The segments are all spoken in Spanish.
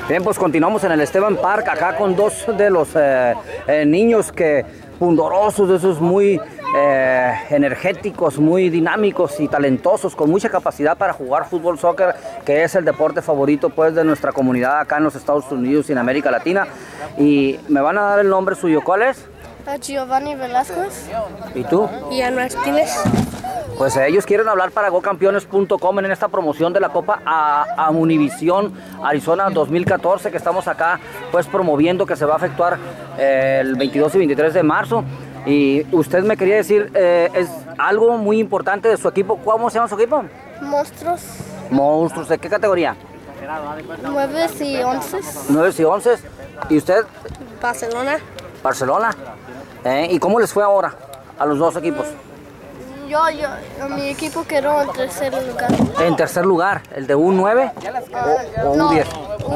Bien, pues continuamos en el Esteban Park, acá con dos de los niños pundorosos, esos muy energéticos, muy dinámicos y talentosos, con mucha capacidad para jugar fútbol, soccer, que es el deporte favorito pues de nuestra comunidad acá en los Estados Unidos y en América Latina. Y me van a dar el nombre suyo, ¿cuál es? Giovanni Velázquez. ¿Y tú? Ian Martínez. Pues ellos quieren hablar para gocampeones.com en esta promoción de la Copa a Univisión Arizona 2014 que estamos acá pues promoviendo, que se va a efectuar el 22 y 23 de marzo. Y usted me quería decir, es algo muy importante de su equipo. ¿Cómo se llama su equipo? Monstruos. Monstruos, ¿de qué categoría? 9 y 11. 9 y 11. ¿Y usted? Barcelona. Barcelona. ¿Y cómo les fue ahora a los dos equipos? Mi equipo quedó en tercer lugar. En tercer lugar, ¿el de un 9 o un 10?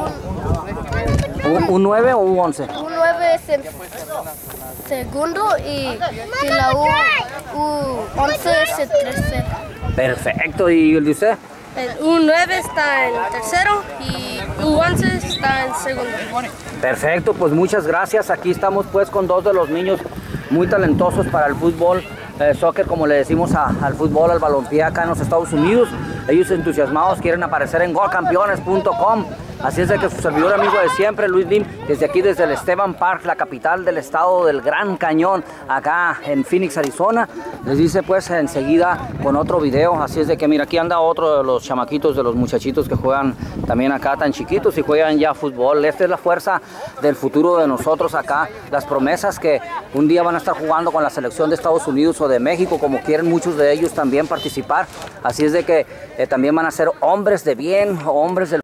¿Un 9 o un 11? Un 9 es en segundo y la U11 es el tercero. Perfecto, ¿y el de usted? El U9 está en tercero y U11 está en segundo. Perfecto, pues muchas gracias. Aquí estamos pues con dos de los niños muy talentosos para el fútbol, soccer, como le decimos al fútbol, al balompié acá en los Estados Unidos. Ellos entusiasmados quieren aparecer en gocampeones.com. Así es de que su servidor amigo de siempre, Luis Lim, desde aquí, desde el Esteban Park, la capital del estado del Gran Cañón, acá en Phoenix, Arizona, les dice pues enseguida con otro video. Así es de que mira, aquí anda otro de los chamaquitos, de los muchachitos que juegan también acá tan chiquitos y juegan ya fútbol. Esta es la fuerza del futuro de nosotros acá, las promesas que un día van a estar jugando con la selección de Estados Unidos o de México, como quieren muchos de ellos también participar. Así es de que también van a ser hombres de bien, hombres del